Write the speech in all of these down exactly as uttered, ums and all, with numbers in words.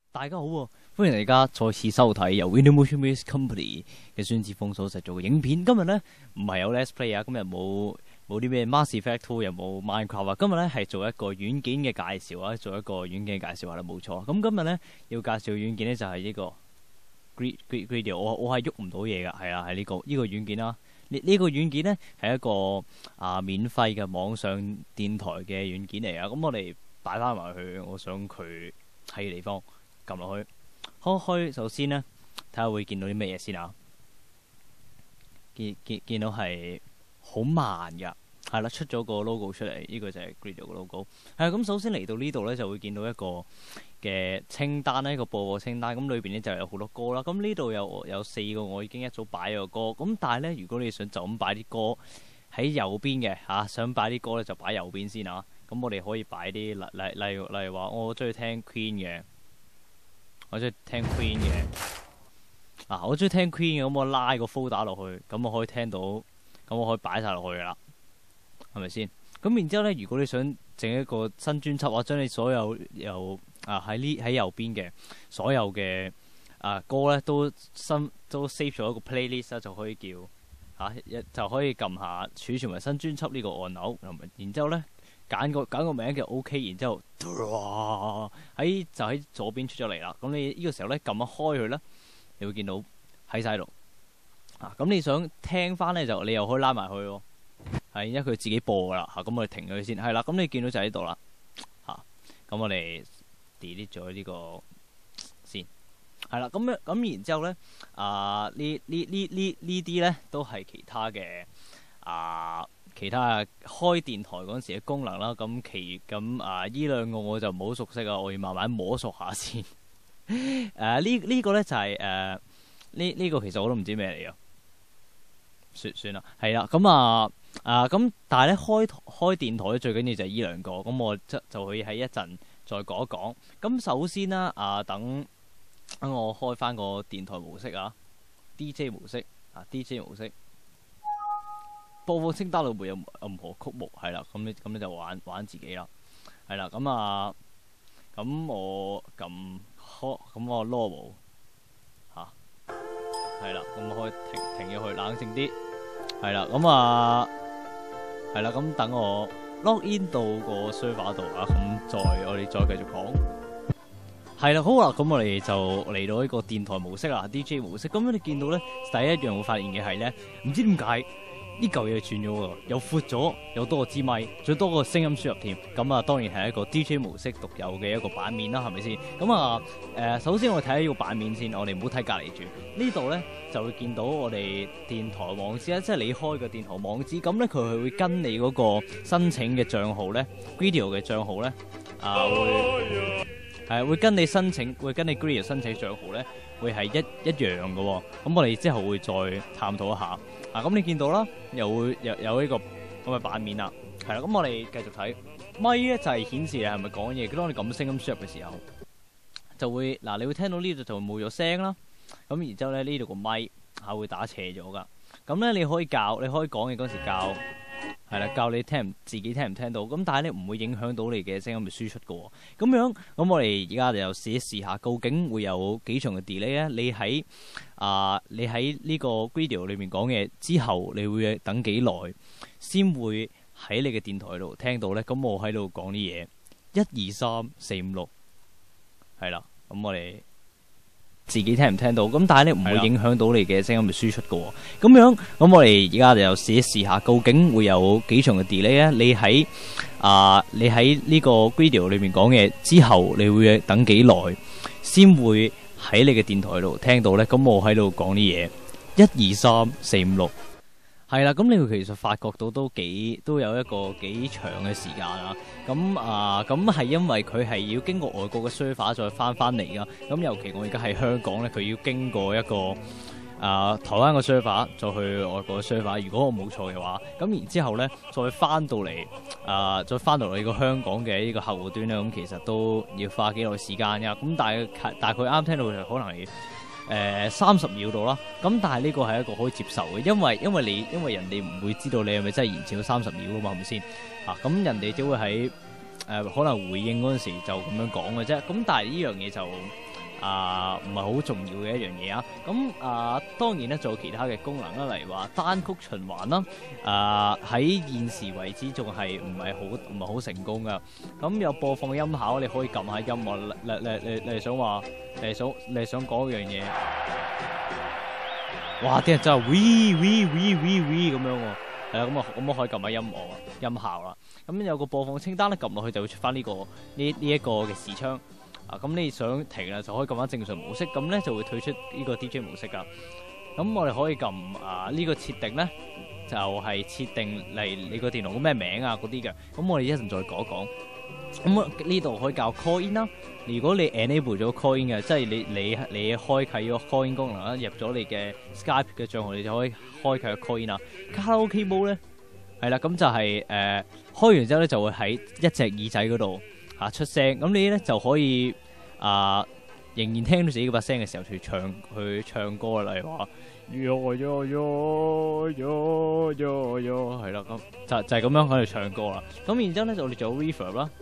大家好喎，歡迎大家再次收睇由 Window Motion Music Company 嘅孫子峰所製作嘅影片。今日呢唔係有 Let's Play 啊，今日冇冇啲咩 Mass Effect Two 又冇 Minecraft 啊，今日呢係做一個軟件嘅介紹啊，做一個軟件嘅介紹係啦，冇錯。咁今日呢要介紹嘅軟件呢就係呢個 Gradio，我我係喐唔到嘢噶，係啊，係呢個呢個軟件啦。呢呢個軟件呢係一個啊免費嘅網上電台嘅軟件嚟啊。咁我哋擺翻埋去，我想佢喺嘅地方。撳落去，開開首先呢，睇下會見到啲咩嘢先啊！見見見到係好慢噶，係啦，出咗個 logo 出嚟，呢、這個就係 Gradio 嘅 logo。係咁，首先嚟到呢度呢，就會見到一個嘅清單呢，一個播放清單。咁裏邊呢就有好多歌啦。咁呢度有有四個，我已經一早擺咗個歌。咁但係呢，如果你想就咁擺啲歌喺右邊嘅嚇，想擺啲歌呢，就擺右邊先啊。咁我哋可以擺啲例例例如例如話，我中意聽 Queen 嘅。我中意聽 Queen 嘅，啊，我中意聽 Queen 嘅，咁我拉個 folder 落去，咁我可以聽到，咁我可以擺晒落去噶啦，係咪先？咁然之後咧，如果你想整一個新專輯，我將你所有由啊喺呢喺右邊嘅所有嘅啊歌咧，都新都 save 咗一個 playlist 啦，就可以叫嚇一、啊、就可以撳下儲存為新專輯呢個按鈕，然之後咧。揀個揀個名嘅 OK， 然之後喺就喺左邊出咗嚟啦。咁你呢個時候咧撳一開佢咧，你會見到喺晒度。啊，咁你想聽翻咧就你又可以拉埋去喎。係，因為佢自己播噶啦。嚇，咁我哋停咗佢先。係啦，咁你見到就喺度啦。嚇，咁我哋 delete 咗呢個先。係啦，咁樣咁然之後咧，啊呢呢呢呢呢啲咧都係其他嘅啊。其他開電台嗰陣時嘅功能啦，咁其咁啊呢兩個我就唔好熟悉啊，我要慢慢摸索下先。誒、呃這個、呢呢個咧就係誒呢呢個其實我都唔知咩嚟啊，算算啦，係啦，咁啊啊咁，但係咧開開電台最緊要就係呢兩個，咁我即就可以喺一陣再講一講。咁首先啦，啊等等我開翻個電台模式啊 ，D J 模式啊 ，D J 模式。播放清單裏面有任何曲目，係啦，咁你咁你就玩玩自己啦，係啦，咁啊，咁我撳開，咁我 normal 嚇，係啦，咁我可以停停咗去，冷靜啲，係啦，咁啊，係啦，咁等我 log in 到個 server 度啊，咁再我哋再繼續講，係啦，好啦，咁我哋就嚟到呢個電台模式啦 ，D J 模式，咁你見到咧第一樣會發現嘅係咧，唔知點解。呢嚿嘢轉咗喎，又闊咗，又多個支咪，最多個聲音輸入添。咁啊，當然係一個 D J 模式獨有嘅一個版面啦，係咪先？咁啊，誒、呃，首先我哋睇下呢個版面先，我哋唔好睇隔離住。呢度咧就會見到我哋電台網址啦，即係你開個電台網址。咁咧佢係會跟你嗰個申請嘅帳號咧 ，Gradio 嘅帳號咧，啊會係會跟你申請，會跟你 Gradio 申請帳號咧，會係一一樣嘅喎。咁我哋之後會再探討一下。啊，咁你見到啦，又會有有呢個咁嘅版面啦，係啦，咁我哋繼續睇咪咧就係顯示你係咪講嘢。當你撳聲音輸入嘅時候，就會嗱，你會聽到呢度就會冇咗聲啦。咁然之後咧呢度個咪係會打斜咗噶。咁咧你可以教，你可以講嘢嗰時教，係啦，教你聽自己聽唔聽到。咁但係咧唔會影響到你嘅聲音嘅輸出噶。咁樣咁我哋而家就試一試下，究竟會有幾長嘅 delay 咧？你喺啊、呃！你喺呢個 Gradio 裏面講嘢之後，你會等幾耐先會喺你嘅電台度聽到呢？咁我喺度講啲嘢，一二三四五六，係啦。咁我哋自己聽唔聽到？咁但係咧唔會影響到你嘅聲音嘅輸出噶。咁樣咁我哋而家就試一試下，究竟會有幾長嘅 delay 咧？你喺啊、呃！你喺呢個 Gradio 裏面講嘢之後，你會等幾耐先會喺你嘅電台度聽到呢？咁我喺度講啲嘢，一二三四五六，係啦。咁你會其實發覺到都幾都有一個幾長嘅時間啦。咁啊，咁係因為佢係要經過外國嘅 server 再翻翻嚟噶。咁尤其我而家喺香港呢，佢要經過一個啊台灣嘅 server 再去外國嘅 server。如果我冇錯嘅話，咁然之後呢，再翻到嚟啊，再翻到嚟呢個香港嘅呢個客戶端呢，咁其實都要花幾耐時間噶。咁但係大概啱聽到就可能係誒三十秒度啦。咁但係呢個係一個可以接受嘅，因為因為你因為人哋唔會知道你係咪真係延遲到三十秒噶嘛，係咪先？啊，咁人哋只會喺呃、可能回應嗰陣時就咁樣講嘅啫。咁但係呢樣嘢就啊唔係好重要嘅一樣嘢啊。咁啊當然咧仲有其他嘅功能啦，例如話單曲循環啦。啊喺現時為止仲係唔係好唔係好成功噶。咁有播放音效，你可以撳下音樂。你你你你係想話你係想你係想講一樣嘢？哇！啲人真係 we we we we we 咁樣喎。係啦，咁啊咁我可以撳下音樂音效啦。咁有個播放清單咧，撳落去就會出翻呢、這個呢呢一個嘅視窗。啊，咁你想停啦，就可以撳翻正常模式，咁咧就會退出呢個 D J 模式噶。咁我哋可以撳啊呢、這個設定咧，就係、是、設定嚟你個電腦咩名啊嗰啲嘅。咁我哋一陣再講一講。咁呢度可以教 call in 啦。如果你 enable 咗 call in 嘅，即係你你你開啟咗 call in 功能啦，入咗你嘅 Skype 嘅帳號，你就可以開啟個 call in 啦。卡拉 OK mode 咧，係啦，咁就係、是、誒、呃、開完之後咧，就會喺一隻耳仔嗰度嚇出聲。咁你咧就可以啊、呃，仍然聽到自己嗰把聲嘅時候去唱去唱歌啦，例如話喲喲喲喲喲喲，係啦，咁就就係咁樣喺度唱歌啦。咁然之後咧就我哋做 reverb 啦。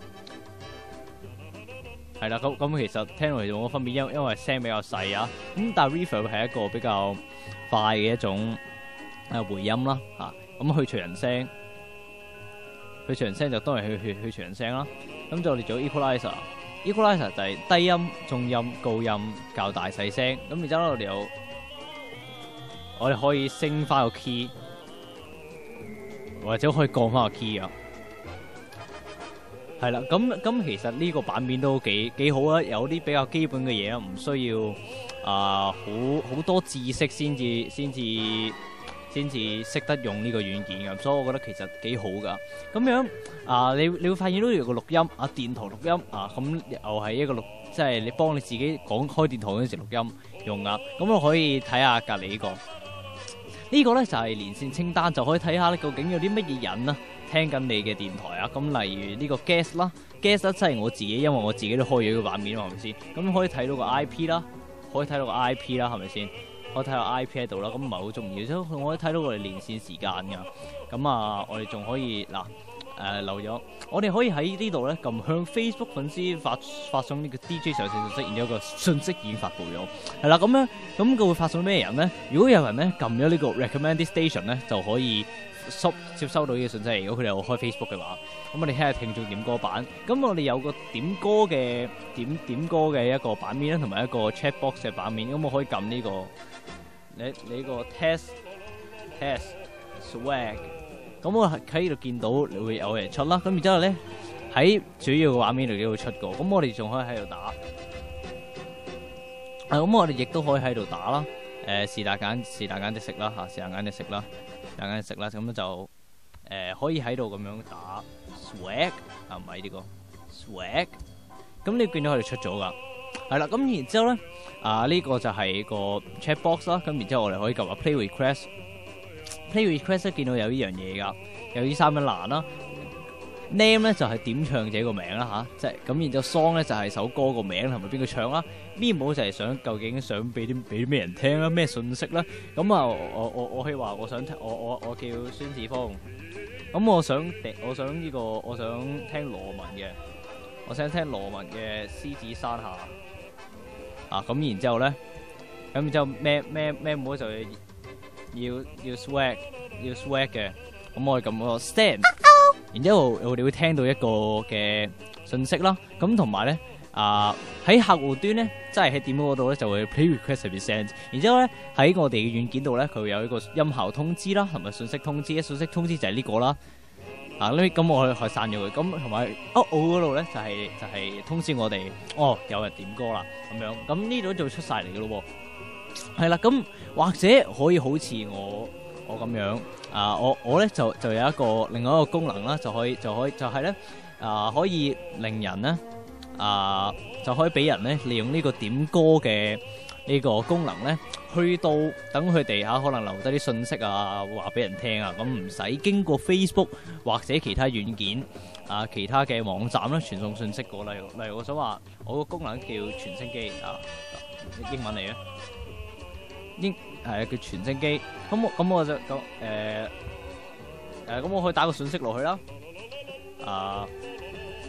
係啦，咁咁其實聽落嚟冇乜分別，因因為聲比較細啊。咁但係 reverb 係一個比較快嘅一種誒回音啦，嚇。咁去除人聲，去除人聲就當然去去去除人聲啦。咁就我哋做 equalizer，equalizer 就係低音、中音、高音較大細聲。咁然之後我哋有我哋可以升翻個 key，或者可以降翻個 key 啊。係啦，咁咁其實呢個版面都幾幾好啊，有啲比較基本嘅嘢啊，唔需要啊好好多知識先至先至先至識得用呢個軟件嘅，所以我覺得其實幾好噶。咁樣啊，你你會發現到有個錄音啊，電台錄音啊，咁又係一個錄，即係你幫你自己講開電台嗰陣時錄音用啊。咁我可以睇下隔離呢個，呢個咧就係連線清單，就可以睇下咧究竟有啲乜嘢人啊聽緊你嘅電台啊。咁例如呢個 guest 啦 ，guest 咧即係我自己，因為我自己都開咗個版面，係咪先？咁可以睇到個 I P 啦，可以睇到個 I P 啦，係咪先？可以睇到 I P 喺度啦，咁唔係好重要，所以我可以睇到我哋連線時間噶。咁啊，我哋仲可以嗱誒漏咗，我哋可以喺呢度咧撳向 Facebook 粉絲發發送呢個 D J 上線信息，然之後個信息已經發布咗。係啦，咁樣咁佢會發送咩人咧？如果有人咧撳咗呢個 recommended station 咧，就可以收接收到呢個信息。如果佢哋有開 Facebook 嘅話，咁我哋睇下聽眾點歌版。咁我哋有個點歌嘅點點歌嘅一個版面啦，同埋一個 chat box 嘅版面。咁我可以撳呢個你你個 test test swag。咁我喺呢度見到會有人出啦。咁然之後咧喺主要嘅畫面度都會出過。咁我哋仲可以喺度打。啊，咁我哋亦都可以喺度打啦。誒是但揀是但揀隻色啦嚇，是但揀隻色啦，是但揀隻色啦。咁就誒、呃、可以喺度咁樣打 swag 啊，唔係呢個 swag。咁你見到佢哋出咗㗎，係啦。咁然之後咧啊呢、呢個就係個 chat box 啦。咁然之後我哋可以撳下 play request，play request 咧見到有呢樣嘢㗎，有呢三樣欄啦。name 咧就係、是、點唱者個名啦吓，即係咁。然之後 song 咧就係、是、首歌個名同埋邊個唱啦。memo 就係想究竟想俾啲俾啲咩人聽啦，咩信息啦。咁啊，我我我可以話我想聽，我我我叫孫子峰。咁我想我想呢、這個我想聽羅文嘅，我想聽羅文嘅獅子山下。啊，咁然之後咧，咁然之後咩咩咩 memo 就要要要 swag 要 swag 嘅。咁我哋撳個 stand。然之後我哋會聽到一個嘅信息啦，咁同埋咧啊喺客戶端咧，即係喺點嗰度咧就會 play request 入邊 send。然之後咧喺我哋嘅軟件度咧，佢會有一個音效通知啦，同埋信息通知。信息通知就係呢個啦。啊，呢咁我可以可以刪咗佢。咁同埋 out 嗰度咧就係、是、就係、是、通知我哋哦有人點歌啦咁樣。咁呢度就會出晒嚟嘅咯喎。係啦，咁或者可以好似我我咁樣。啊！我我咧就就有一個另外一個功能啦，就可以就可以就係咧啊，可以令人咧啊，就可以俾人咧利用呢個點歌嘅呢個功能咧，去到等佢哋嚇可能留低啲信息啊，話俾人聽啊，咁唔使經過 Facebook 或者其他軟件啊，其他嘅網站咧傳送信息過。例如例如我想話我個功能叫傳聲機啊，英文嚟嘅。英係叫傳聲機，咁我咁我就咁誒誒咁我可以打個信息落去啦，啊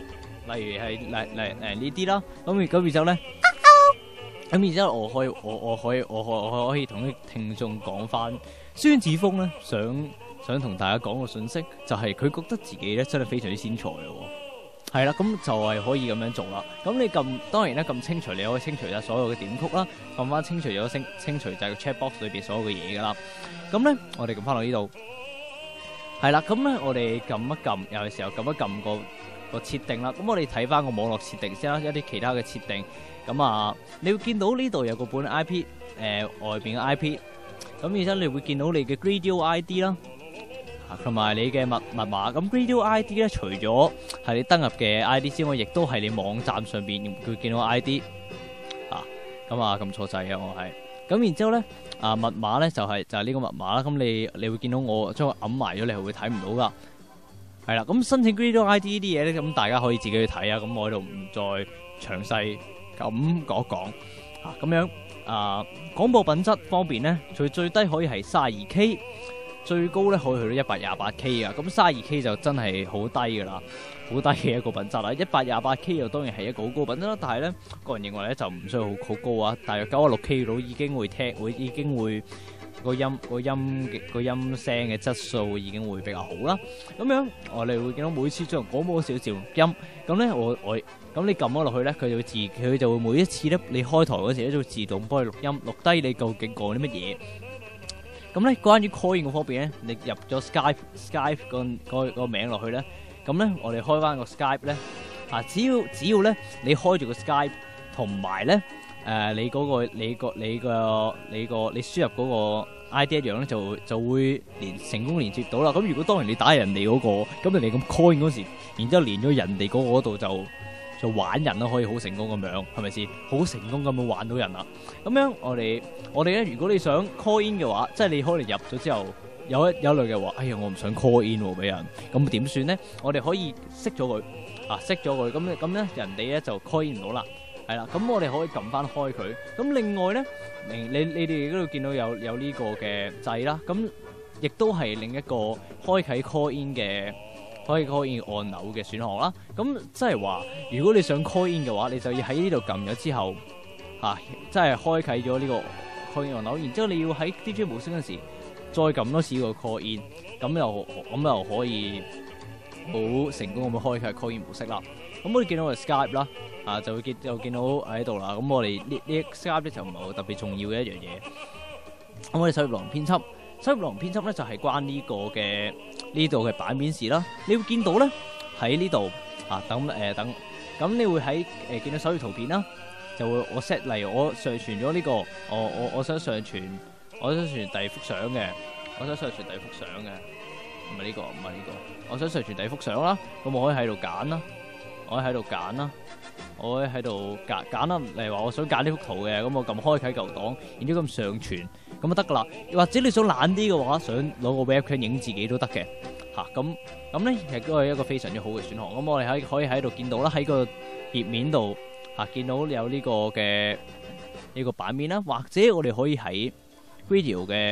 例如係例例誒呢啲啦。咁咁然之後咧，咁然之後我可以我我可以我可我可以同啲聽眾講翻，孫子峰咧想想同大家講個信息，就係、是、佢覺得自己咧真係非常之天才咯。係啦，咁就係可以咁樣做啦。咁你撳當然咧撳清除，你可以清除晒所有嘅點曲啦，撳翻清除咗清清除就係個 chat box 裏邊所有嘅嘢噶啦。咁咧我哋撳翻落呢度，係啦，咁咧我哋撳一撳，有嘅時候撳一撳個個設定啦。咁我哋睇翻個網絡設定先啦，一啲其他嘅設定。咁啊，你會見到呢度有個本 I P，誒、呃、外邊嘅 I P， 咁然之後你會見到你嘅 Gradio I D 啦。同埋你嘅密密碼，咁 Gradio I D 咧，除咗係你登入嘅 I D 之外，亦都係你網站上邊佢見到 I D 啊，咁啊撳錯掣嘅我係，咁然之後咧啊密碼咧就係、是、就係、是、呢個密碼啦，咁你你會見到我將佢揞埋咗，你係會睇唔到噶，係啦，咁申請 Gradio I D 呢啲嘢咧，咁大家可以自己去睇啊，咁我喺度唔再詳細咁講一講啊，咁樣啊廣播品質方面咧，佢最低可以係三十二 K。最高咧可以去到一百廿八 K 啊，咁三十二 K 就真係好低噶啦，好低嘅一個品質啦。一百廿八 K 又當然係一個好高品質啦，但係咧個人認為咧就唔需要好好高啊，大約九十六 K 到已經會聽，會已經會個音個音個音聲嘅質素已經會比較好啦。咁樣我哋會見到每次將廣播小節錄音，咁咧我我咁你撳咗落去咧，佢就會自佢就會每一次咧你開台嗰時咧就會自動幫你錄音，錄低你究竟講啲乜嘢。咁咧，關於 call in 嗰方面咧，你入咗 Skype Skype 個個個名落去咧，咁咧我哋開翻個 Skype 咧，啊只要只要咧你開住個 Skype 同埋咧誒你嗰個你個你個你個你輸入嗰個 I D 一樣咧，就就會連成功連接到啦。咁如果當然你打人哋嗰個，咁人哋咁 call in 嗰時，然之後連咗人哋嗰個嗰度就。就玩人啦，可以好成功咁樣，係咪先？好成功咁樣玩到人啦。咁樣我哋我哋咧，如果你想 call in 嘅話，即係你可能入咗之後，有一有一類嘅話，哎呀，我唔想 call in 喎俾人，咁點算咧？我哋可以熄咗佢，啊熄咗佢，咁咁咧人哋咧就 call in 唔到啦，係啦。咁我哋可以撳翻開佢。咁另外咧，你你你哋嗰度見到有有呢個嘅掣啦，咁亦都係另一個開啟 call in 嘅。可以 call in 按鈕嘅選項啦，咁即係話，如果你想 call in 嘅話，你就要喺呢度撳咗之後，嚇、啊，即係開啟咗呢個 call in 按鈕，然之後你要喺 D J 模式嗰時再撳多次個 call in，咁又咁又可以好成功咁樣開啟 call in 模式啦。咁我哋見到個 Skype 啦，啊就會見就見到喺度啦。咁我哋呢呢 Skype 咧就唔係好特別重要嘅一樣嘢。咁我哋首頁內容編輯。首頁內容編輯咧就係關呢個嘅呢度嘅版面事啦。你會見到咧喺呢度啊，等誒、呃、等，咁你會喺誒、呃、見到首頁圖片啦，就會我 set 例如我上傳咗呢個，我我我想上傳，我想上傳第二幅相嘅，我想上傳第二幅相嘅，唔係呢個，唔係呢個，我想上傳第二幅相啦，咁我可以喺度揀啦，我可以喺度揀啦。我可以喺度揀揀啦，例如話我想揀呢幅圖嘅，咁我撳開啟舊檔，然之後咁上傳，咁就得噶啦。或者你想懶啲嘅話，想攞個 webcam 影自己都得嘅，吓咁咁咧，亦都係一個非常之好嘅選項。咁我哋喺可以喺度見到啦，喺個頁面度吓、啊、見到有呢個嘅呢、這個版面啦，或者我哋可以喺 Gradio 嘅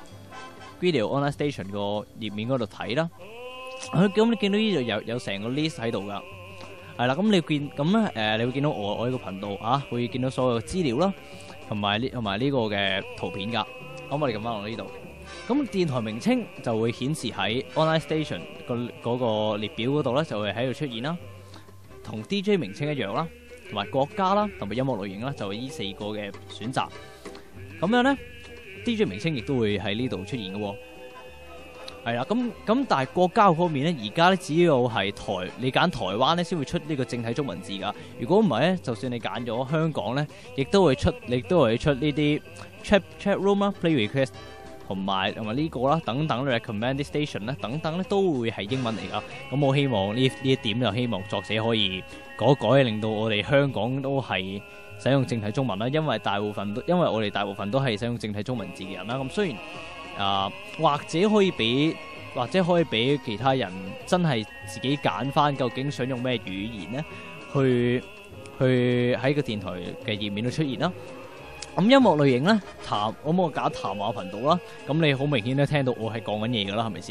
Gradio Online Station 個頁面嗰度睇啦。咁、啊、你見到呢度有有成個 list 喺度噶。係啦，咁你見咁咧，誒、呃，你會見到我我呢個頻道啊，會見到所有嘅資料啦，同埋呢同埋呢個嘅圖片噶。咁我哋撳翻落呢度，咁電台名稱就會顯示喺 Online Station 個嗰個列表嗰度咧，就會喺度出現啦。同 D J 名稱一樣啦，同埋國家啦，同埋音樂類型啦，就係呢四個嘅選擇。咁樣咧 ，D J 名稱亦都會喺呢度出現嘅。係啦，咁咁但係國家方面咧，而家咧只要係台，你揀台灣咧先會出呢個正體中文字噶。如果唔係咧，就算你揀咗香港咧，亦都會出，亦都會出呢啲 chat chat room 啦、play request 同埋同埋呢個啦等等 recommended station 咧等等咧都會係英文嚟噶。咁我希望呢呢一點就希望作者可以改一改，令到我哋香港都係使用正體中文啦。因為大部分都因為我哋大部分都係使用正體中文字嘅人啦。咁雖然啊、呃，或者可以俾，或者可以俾其他人真係自己揀翻，究竟想用咩語言咧，去去喺個電台嘅頁面度出現啦。咁音樂類型咧，談，咁我揀談話頻道啦。咁你好明顯都聽到我係講緊嘢噶啦，係咪先？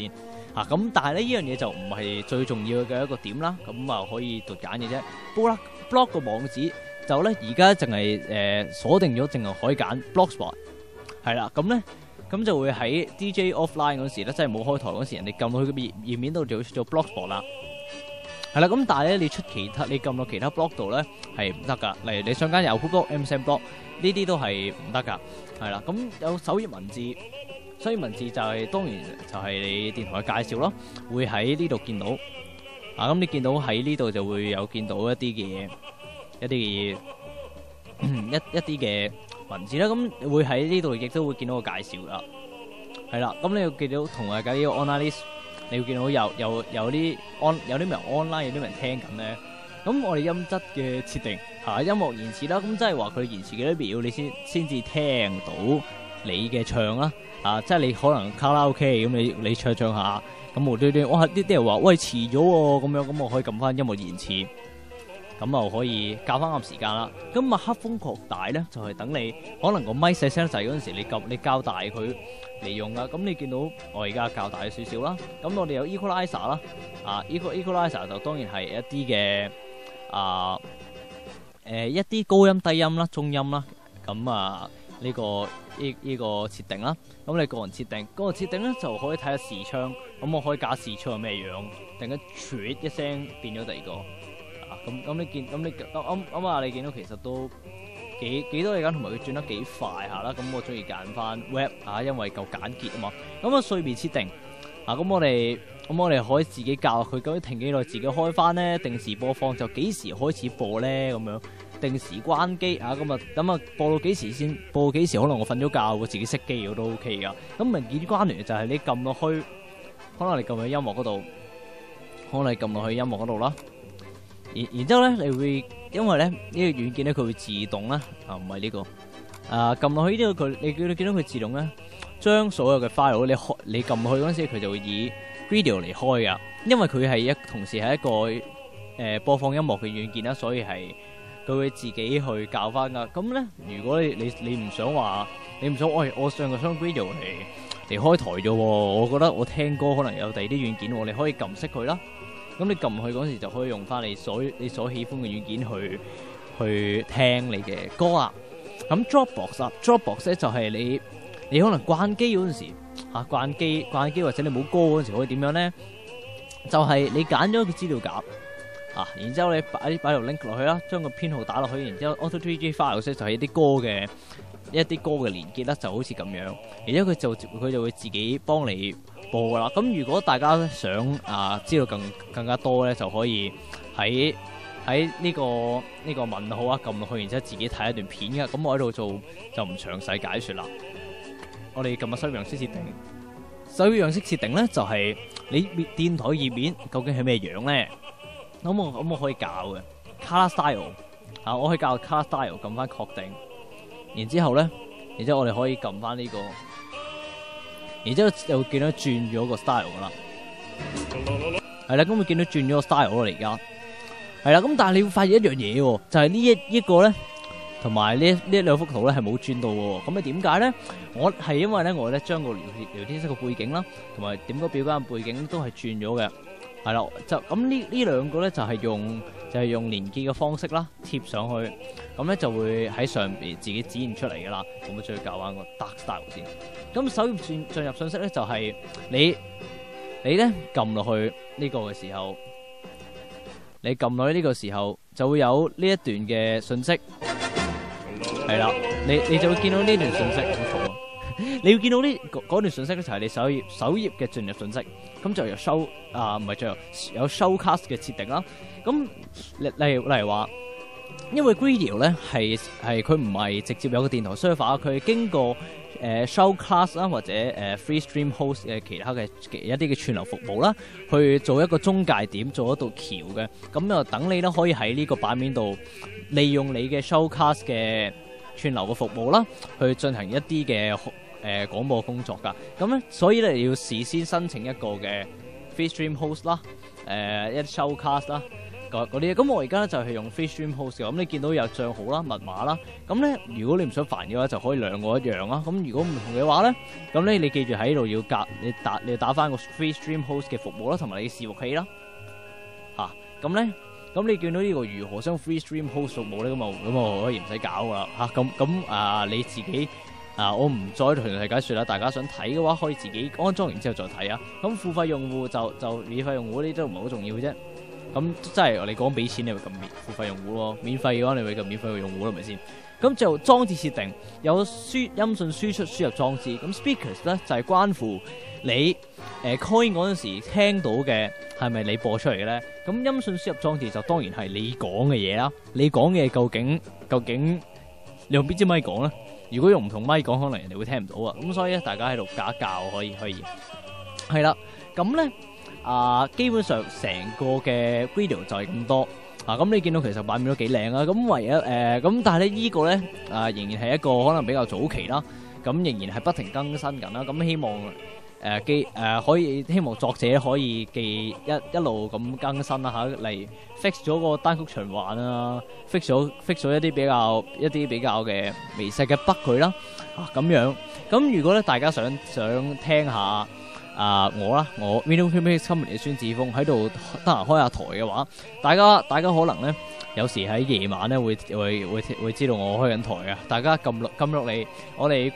嚇咁，但係咧呢樣嘢就唔係最重要嘅一個點啦。咁啊可以獨揀嘅啫。blog blog 個網址就咧而家淨係誒鎖定咗，淨係可以揀 blogspot 係啦。咁咧咁就會喺 D J offline 嗰時咧，即係冇開台嗰時，人哋撳到去個頁頁面度就會出咗 blogspot 啦。係啦，咁但係咧你出其他，你撳到其他 blog 度咧係唔得噶。例如你上間 Yahoo blog、M S N blog 呢啲都係唔得噶。係啦，咁有首頁文字。所以文字就係、是、當然就係你電台嘅介紹咯，會喺呢度見到啊。咁你見到喺呢度就會有見到一啲嘅一啲嘅一一啲嘅文字啦。咁會喺呢度亦都會見到個介紹噶。係啦，咁你要見到同埋嘅呢個 online list， 你要見到有有有啲 on 有啲人 online 有啲人聽緊咧。咁我哋音質嘅設定嚇、啊、音樂延遲啦，咁即係話佢延遲幾多秒你先先至聽到你嘅唱啦。啊，即係你可能卡拉 OK 咁，你你唱唱下，咁無端端，哇！啲啲人話喂遲咗喎，咁樣咁我可以撳翻音樂延遲，咁就可以校翻啱時間啦。咁麥克風擴大咧，就係、是、等你可能個咪細聲得滯嗰陣時，你撳你較大佢嚟用噶。咁你見到我而家較大少少啦。咁我哋有 equalizer 啦，啊 equalizer 就當然係一啲嘅啊誒、呃、一啲高音低音啦、中音啦，咁啊。呢、這個呢呢、這個設定啦，咁你個人設定，嗰、那個設定咧就可以睇下視窗，咁我可以假視窗係咩樣，突然間啜一聲變咗第二個，啊咁咁你見咁你咁咁啊你見到其實都幾幾多嘢緊，同埋佢轉得幾快下啦，咁我中意揀翻 web 啊，因為夠簡潔啊嘛，咁啊睡眠設定，啊咁我哋咁我哋可以自己教佢究竟停幾耐，自己開翻咧，定時播放就幾時開始播咧咁樣。定時關機啊，咁啊咁啊播到幾時先？播到幾時？可能我瞓咗覺，我自己熄機我都 OK 噶。咁文件關聯就係你撳落去，可能你撳去音樂嗰度，可能你撳落去音樂嗰度啦。然然之後咧，你會因為咧呢、這個軟件咧，佢會自動咧啊，唔係呢個啊，撳落去呢、這個佢，你見到見到佢自動咧，將所有嘅 file 你開你撳落去嗰陣時，佢就會以 video 嚟開噶。因為佢係一同時係一個誒、呃、播放音樂嘅軟件啦，所以係。佢會自己去教翻噶，咁咧如果你你你唔想話，你唔想，喂、哎，我上個雙 video 嚟嚟開台啫喎，我覺得我聽歌可能有第二啲軟件喎，你可以撳熄佢啦。咁你撳去嗰時就可以用翻你所你所喜歡嘅軟件去去聽你嘅歌啊。咁 Dropbox 啊 ，Dropbox 咧就係你你可能關機嗰陣時嚇關機關機或者你冇歌嗰陣時可以點樣咧？就係、是、你揀咗個資料夾。啊，然之後你擺擺條 link 落去啦，將個編號打落去，然之後 auto three G file 就係一啲歌嘅一啲歌嘅連結啦，就好似咁樣。然之後佢就佢就會自己幫你播噶啦。咁如果大家想啊知道更更加多咧，就可以喺喺呢個呢、呢個問號啊撳落去，然之後自己睇一段片嘅。咁我喺度做就唔詳細解說啦。我哋撳下收樣式設定，收樣式設定咧就係、是、你電台頁面究竟係咩樣咧？咁我咁我可以教嘅 color style 啊，我可以教 color style 撳翻確定，然之後咧，然之後我哋可以撳翻呢個，然之後就見到轉咗個 style 噶啦，係啦，咁會見到轉咗個 style 咯，而家係啦，咁但係你會發現一樣嘢喎，就係、是、呢一一個咧，同埋呢呢兩幅圖咧係冇轉到喎，咁啊點解咧？我係因為咧我咧將個聊聊天室個背景啦，同埋點個表格背景都係轉咗嘅。係啦，就咁呢呢兩個咧就係、是、用就係、是、用連結嘅方式啦，貼上去，咁咧就會喺上邊自己展現出嚟噶啦。咁我再教翻個 dark style 先。咁首頁進進入信息咧就係、是、你你咧撳落去呢個嘅時候，你撳落去呢個時候就會有呢一段嘅信息，係啦，你你就會見到呢段信息好嘈啊！你要見到呢嗰段信息咧就係你首頁首頁嘅進入信息，咁就有 show 啊，唔係最後有 showcast 嘅設定啦。咁例例如例如話，因為 Gradio 咧係係佢唔係直接有個電台 server，佢係經過誒、呃、showcast 啦或者誒、呃、free stream host 嘅其他嘅一啲嘅串流服務啦，去做一個中介點，做一道橋嘅。咁就等你咧可以喺呢個版面度利用你嘅 showcast 嘅串流嘅服務啦，去進行一啲嘅誒廣播工作㗎。咁咧，所以咧你要事先申請一個嘅 free stream host 啦，誒、呃、一啲 showcast 啦， 嗰啲。咁我而家就係用 FreeStream Host 嘅，咁你見到有帳號啦、密碼啦。咁咧，如果你唔想煩嘅話，就可以兩個一樣啦。咁如果唔同嘅話咧，咁咧你記住喺度要隔你打你要打翻個 FreeStream Host 嘅服務啦，同埋你嘅伺服器啦。嚇，咁咧，咁你見到呢個如何將 FreeStream Host 服務咧，咁啊咁啊可以唔使搞噶啦嚇。咁咁啊你自己。啊！我唔再同大家解説啦，大家想睇嘅話，可以自己安裝完之後再睇啊。咁付費用戶就就免費用戶呢啲都唔係好重要嘅啫。咁即係你講俾錢，你咪撳免付費用戶咯；免費嘅話，你咪撳免費嘅用戶咯，係咪先？咁就裝置設定有輸音訊輸出輸入裝置。咁 speakers 咧就係、是、關乎你誒、呃、coin 嗰陣時聽到嘅係咪你播出嚟嘅咧？咁音訊輸入裝置就當然係你講嘅嘢啦。你講嘅究竟究竟你用邊支咪講咧？如果用唔同咪講，可能人哋會聽唔到啊。咁所以咧，大家喺度教一教可以可以。係啦，咁咧啊，基本上成個嘅 video 就係咁多啊。咁你見到其實版面都幾靚啊。咁唯一誒咁、呃，但係咧呢個咧啊，仍然係一個可能比較早期啦。咁仍然係不停更新緊啦。咁希望誒記誒可以希望作者可以記一一路咁更新啦嚇，嚟 fix 咗個單曲循環啊 ，fix 咗 fix 咗一啲比較一啲比較嘅微細嘅 bug 佢啦，啊咁樣。咁如果咧大家想想聽下啊、呃、我啦，我 Window Music Company 嘅孫子峰喺度得閒開下台嘅話，大家大家可能咧有時喺夜晚咧會會會會知道我開緊台啊，大家撳落撳落嚟我哋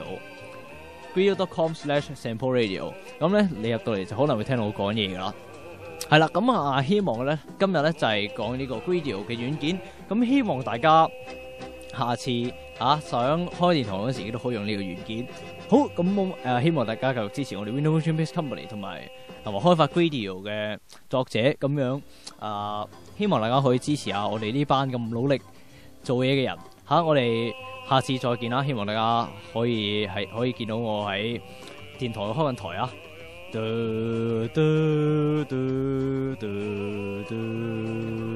video。video dot com slash sample radio 咁咧，你入到嚟就可能會聽到我講嘢噶啦。係啦，咁啊，希望咧今日咧就係講呢個 video 嘅軟件。咁希望大家下次啊想開電台嗰時都可以用呢個軟件。好，咁我誒希望大家繼續支持我哋 Window Music Company 同埋同埋開發 video 嘅作者咁樣啊，希望大家可以支持下我哋呢班咁努力做嘢嘅人嚇、啊，我哋。下次再見啦！希望大家可以係可以見到我喺電台開緊台啊！嘟嘟嘟嘟嘟嘟